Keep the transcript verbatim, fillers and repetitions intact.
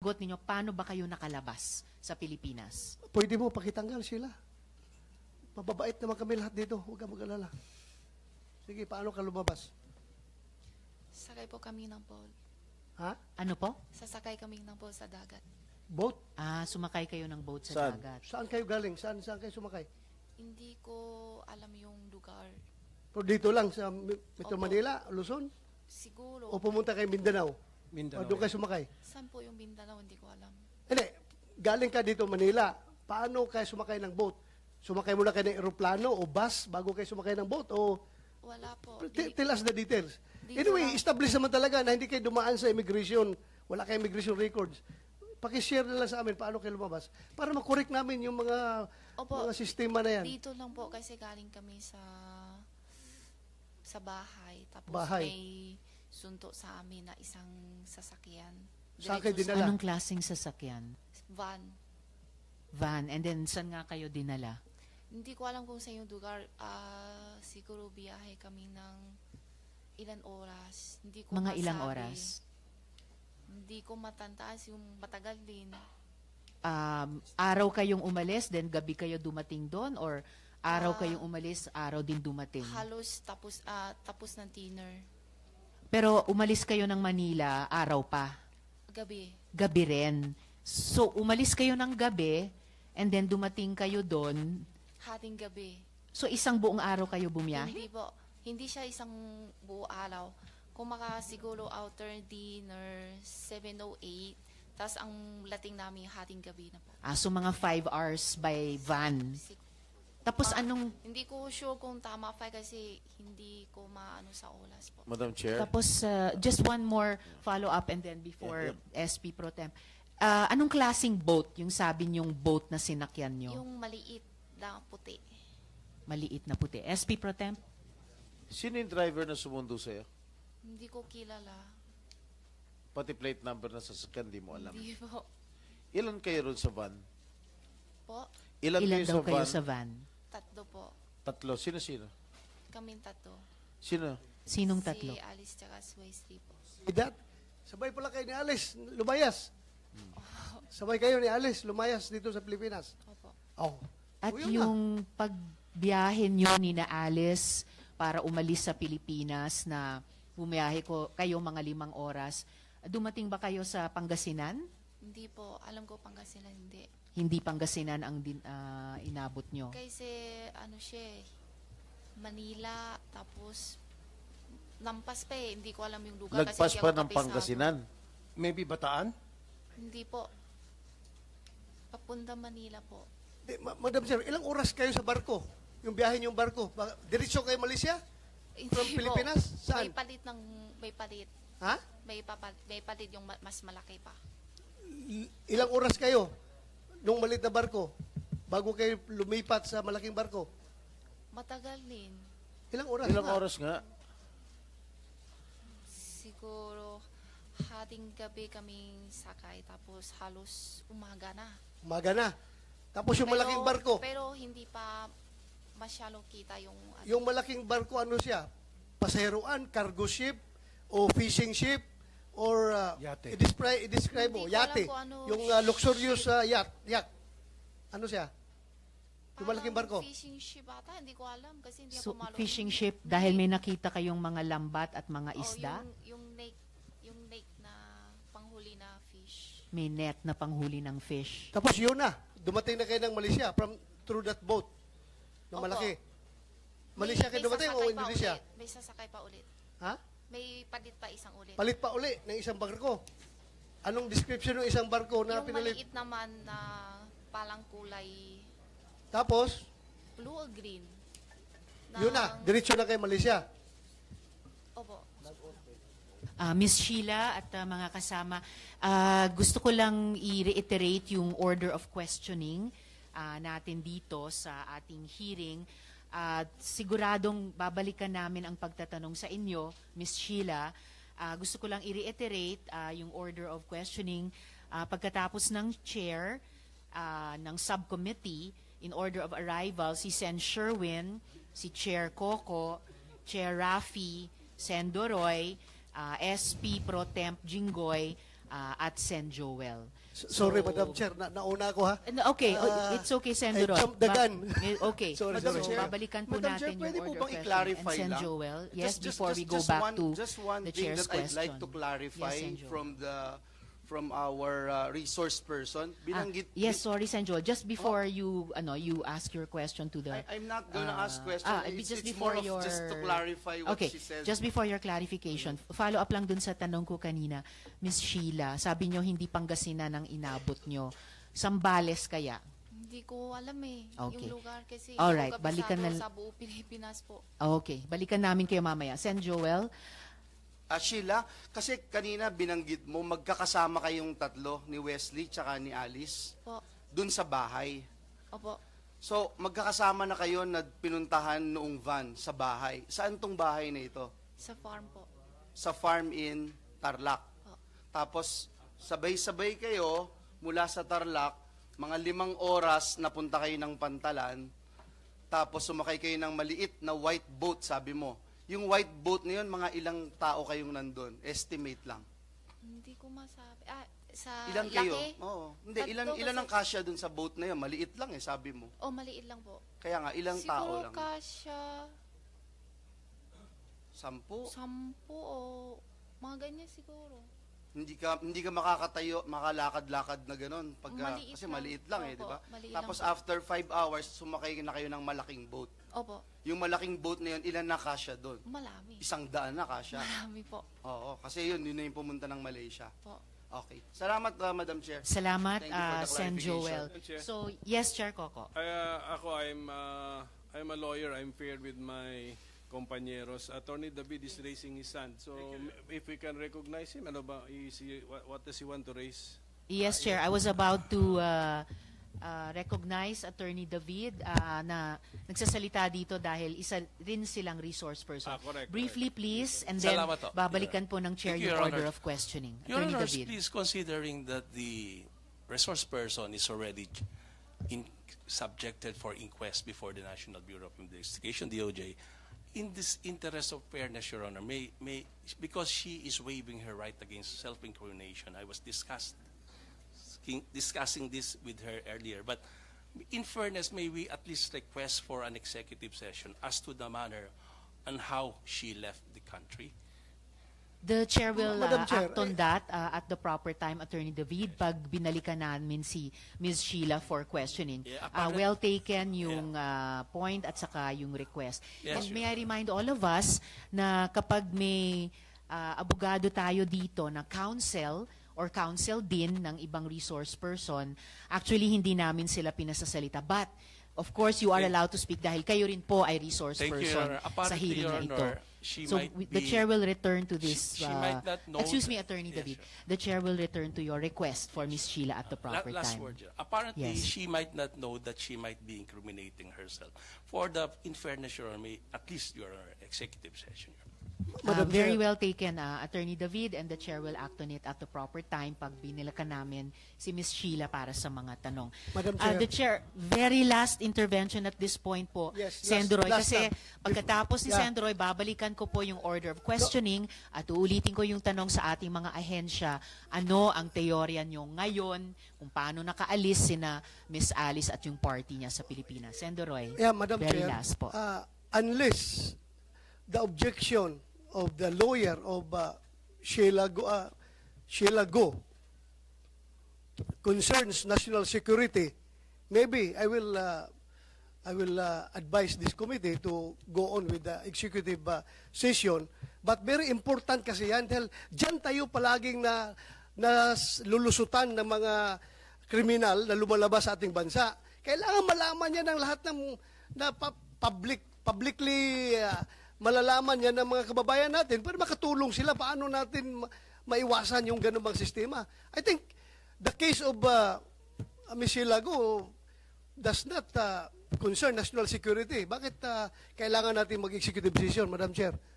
sagot ninyo, paano ba kayo nakalabas sa Pilipinas? Pwede mo pakitanggal sila. Mababait naman kami lahat dito. Huwag kang mag-alala. Sige, paano ka lumabas? Sakay po kami ng boat. Ha? Ano po? Sasakay kami ng boat sa dagat. Boat? Ah, sumakay kayo ng boat sa Saan? dagat. Saan kayo galing? Saan, saan kayo sumakay? Hindi ko alam yung lugar. Pero dito lang sa Metro Opo. Manila, Luzon? Siguro. O pumunta kayo Mindanao? Mindanao. O doon kayo sumakay? Saan po yung Mindanao? Hindi ko alam. Hindi. Galing ka dito Manila. Paano kayo sumakay ng boat? Sumakay muna kayo ng aeroplano o bus bago kayo sumakay ng boat? O Wala po. T- Di- tell us the details. Dito Anyway, lang. establish naman talaga na hindi kayo dumaan sa immigration. Wala kayong immigration records. Pakishare na lang sa amin paano kayo lumabas. Para makorek namin yung mga, Opo. mga sistema na yan. Dito lang po kasi galing kami sa sa bahay. Tapos Bahay. may sunto sa amin na isang sasakyan. Saan kayo Diretso dinala? Anong klaseng sasakyan? sa Van. Van. And then, saan nga kayo dinala? Hindi ko alam kung sa yung lugar. Ah, siguro biyahe kami ng ilan oras. Hindi ko Mga ilang masabi. oras? Hindi ko matantaas yung matagal din. Um, araw kayong umalis, then gabi kayo dumating doon? Or araw Ah, kayong umalis, araw din dumating? Halos tapos ah, tapos ng dinner. Pero umalis kayo ng Manila, araw pa. Gabi. Gabi rin. So, umalis kayo ng gabi, and then dumating kayo doon. Hating gabi. So, isang buong araw kayo bumiyahe? Hindi po. Hindi siya isang buo araw. Kung maka siguro outer dinner, seven oh eight. Tapos ang lating namin hating gabi na po. Ah, so, mga five hours by van. Sig- Tapos, Ah, anong... Hindi ko sure kung tama pa kasi hindi ko maano sa oras po. Madam Chair. Tapos, uh, just one more follow-up and then before S P Pro Tem. Ah, anong klaseng boat yung sabi niyong boat na sinakyan niyo? Yung maliit na puti. Maliit na puti. S P Pro Tem? Sino yung driver na sumundo sa'yo? Hindi ko kilala. Pati plate number na sasakyan, di mo alam. Hindi po. Ilan kayo ron sa van? Po, Ilan, Ilan kayo daw sa kayo van? sa van? tatlo po. Tatlo. Sino-sino? Kaming tatlo. Sino? Sinong tatlo? Si Alice tsaka si Wesley po. That, sabay pala kayo ni Alice, lumayas. Sabay kayo ni Alice, lumayas dito sa Pilipinas. Opo. Oh. At O, yun na. yung pagbiyahe nyo ni na Alice para umalis sa Pilipinas na bumiyahe ko kayo mga limang oras, dumating ba kayo sa Pangasinan? Hindi po. Alam ko Pangasinan hindi. Hindi Pangasinan ang din, ah, inabot nyo. Kasi ano siya eh, Manila, tapos lampas pa eh. Hindi ko alam yung lugar. Lagpas kasi hindi pa ako ng kabisado. Pangasinan. Maybe Bataan? Hindi po. Papunta Manila po. Di, ma- Madam Chair, ilang oras kayo sa barko? Yung biyahe niyong barko? Ba- Diretso kayo Malaysia? Hindi From po. Pilipinas? Saan? May palit ng, may palit. Ha? May, papalit, may palit yung ma- mas malaki pa. I- Ilang oras kayo nung malit na barko bago kayo lumipat sa malaking barko? Matagal din. Ilang oras Ilang nga? oras nga? Siguro hating gabi kaming sakay tapos halos umaga na. Umaga na. Tapos yung Pero- malaking barko, Pero hindi pa masyadong kita yung ano. yung malaking barko ano siya? Pasaheroan, cargo ship, o fishing ship, or uh, Yate. i-describe, i-describe mo, Hindi ko alam yate. kung ano Yung uh, luxurious uh, yacht, yacht. Ano siya? Yung Parang malaking barko. Fishing ship ata, hindi ko alam kasi hindi So, ako malo. fishing ship, dahil may nakita kayong mga lambat at mga isda, Oh, yung, yung lake, yung lake na panghuli na fish. may net na panghuli ng fish. Tapos yun na, dumating na kayo ng Malaysia from through that boat na Opo. malaki. May- Malaysia kayo may dumating o sasakay pa Indonesia? ulit. May sasakay pa ulit. Ha? May palit pa isang ulit. Palit pa uli ng isang barko. Anong description ng isang barko na yung pinalit? maliit naman na palang kulay Tapos, blue or green. yun na, diretso na kayo Malaysia. Opo. Ah, Miss Sheila at ah, mga kasama, ah, gusto ko lang i-reiterate yung order of questioning ah, natin dito sa ating hearing. At siguradong babalikan namin ang pagtatanong sa inyo, Miss Sheila. Ah, gusto ko lang i-reiterate ah, yung order of questioning ah, pagkatapos ng chair ah, ng subcommittee in order of arrival, si Sen Sherwin, si Chair Coco, Chair Rafi, Sen Doroy, ah, S P Pro Temp Jinggoy, uh, at Sen Joel. S- Sorry, So- Madam Chair, na nauna ko ha. No, Okay, oh, Ah, it's okay, Sen I Roy. jumped the Ba- gun. eh, Okay, Sorry, so sorry. Chair. babalikan po Madam Chair, natin pwede yung po order bang of i-clarify question. And Sen lang? Joel, yes, Just- just- before we just- go just back one- to just one the thing chair's that I'd like question. to clarify Yes, Sen Joel. from the from our uh, resource person. Ah, Binanggit yes, sorry, Sen Joel. Just before you, ano, you ask your question to the... I, I'm not gonna uh, ask questions. ah, it's, just it's before more of your... just to clarify what Okay, she said. just before your clarification, follow up lang dun sa tanong ko kanina, Miss Sheila, sabi nyo hindi Pangasinan ang inabot nyo. Sambales kaya? Hindi ko alam eh. Okay. Yung lugar kasi Alright, yung balikan kabisado na- sa buong Pilipinas po. Okay, balikan namin kayo mamaya. Sen Joel, Ah, Sheila, kasi kanina binanggit mo, magkakasama kayong tatlo, ni Wesley tsaka ni Alice, Po. dun sa bahay. Opo. So, magkakasama na kayo na pinuntahan noong van sa bahay. Saan tong bahay na ito? Sa farm po. Sa farm in Tarlac. Po. Tapos, sabay-sabay kayo mula sa Tarlac, mga limang oras napunta kayo ng Pantalan, tapos sumakay kayo ng maliit na white boat, sabi mo. Yung white boat na yun, mga ilang tao kayong nandun? Estimate lang. Hindi ko masabi. Ah, sa Ilan laki? kayo? Oo. Hindi, Tatlo ilan, kasi- ilan ang kasya dun sa boat na yun? Maliit lang eh, sabi mo. Oh, maliit lang po. Kaya nga, ilang Siguro tao lang? kasya Sampu? sampu o mga ganyan siguro. Hindi ka hindi ka makakatayo, makalakad-lakad na gano'n pagka Maliit kasi lang. maliit lang eh, Opo, di ba? maliit Tapos lang po. after five hours sumakay na kayo ng malaking boat. Opo, Yung malaking boat na yun, ilan na kasya doon? malami. Isang daan na kasya. Malami po. Oo, kasi yun, yun na yung pumunta ng Malaysia. Po. Okay. Salamat, uh, Madam Chair. salamat, Thank you for uh, the Sen clarification. Joel. Chair. So, yes, Chair Coco. Ay, ah, ako, I'm, uh, I'm a lawyer. I'm paired with my compañeros. Attorney David is raising his hand. So, m- if we can recognize him, ano ba, is he, what, what does he want to raise? Yes, Chair. I was about to uh, uh, recognize Attorney David uh, na nagsasalita dito dahil isa rin silang resource person. Ah, correct, Briefly, please, and then Salamat po. babalikan po ng Chair Thank you, yung Your order Honor. of questioning. Your Attorney Honors, David. please, considering that the resource person is already in, subjected for inquest before the National Bureau of Investigation, D O J, in this interest of fairness, Your Honor, may, may, because she is waiving her right against self-incrimination, I was discussed, discussing this with her earlier, but in fairness, may we at least request for an executive session as to the manner on how she left the country? The Chair will Madam uh, Chair, act on eh, that uh, at the proper time, Attorney David, pag binalikan namin si Miz Sheila for questioning. Yeah, Uh, apparent- well taken yung uh, point at saka yung request. Yes, And Your may I remind all of us na kapag may uh, abogado tayo dito na counsel or counsel din ng ibang resource person, actually hindi namin sila pinasasalita. But, of course, you are Thank- allowed to speak dahil kayo rin po ay resource Thank you, person Your Honor. sa Apparently, hearing Your na ito. Honor, she So might we- the be- Chair will return to this. She- she uh, might not know excuse me, that- Attorney Yes, David. sure. The Chair will return to your request for Miz Sheila at the La- proper last time. word, Your- apparently Yes. she might not know that she might be incriminating herself. For the, in fairness, Your Honor, may at least Your Honor, executive session. Your Honor. Uh, Madam very Chair. well taken, uh, Attorney David, and the Chair will act on it at the proper time pag binilakan namin si Miz Sheila para sa mga tanong. Madam Uh, Chair. the Chair, very last intervention at this point po, Yes, last- Sendroy, last kasi na. pagkatapos ni Yeah. Sendroy, babalikan ko po yung order of questioning at uulitin ko yung tanong sa ating mga ahensya, ano ang teorya nyo ngayon, kung paano nakaalis sina Miss Alice at yung party niya sa Pilipinas. Sendroy, Yeah, Madam very Chair, last po. uh, unless the objection of the lawyer of uh, Sheila Go, uh, Sheila Go concerns national security, maybe I will uh, I will uh, advise this committee to go on with the executive uh, session. But very important kasi yan dahil dyan tayo palaging na, na lulusutan ng mga kriminal na lumalabas sa ating bansa. Kailangan malaman niya ng lahat ng na pa- public publicly uh, malalaman niya ng mga kababayan natin para makatulong sila paano natin ma- maiwasan yung ganung bang sistema. I think the case of uh, Miz Sheila Go does not uh, concern national security. Bakit uh, kailangan natin mag-executive decision, Madam Chair?